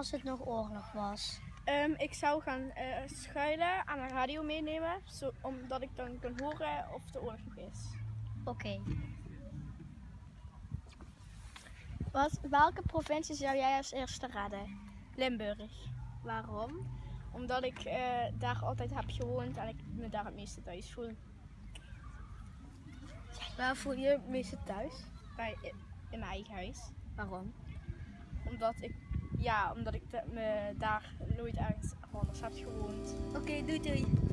als het nog oorlog was? Ik zou gaan schuilen, aan een radio meenemen, omdat ik dan kan horen of de oorlog nog is. Oké. Welke provincie zou jij als eerste redden? Limburg. Waarom? Omdat ik daar altijd heb gewoond en ik me daar het meeste thuis voel. Waar voel je je het meeste thuis? In mijn eigen huis. Waarom? Omdat ik me daar nooit ergens anders heb gewoond. Oké, doei doei.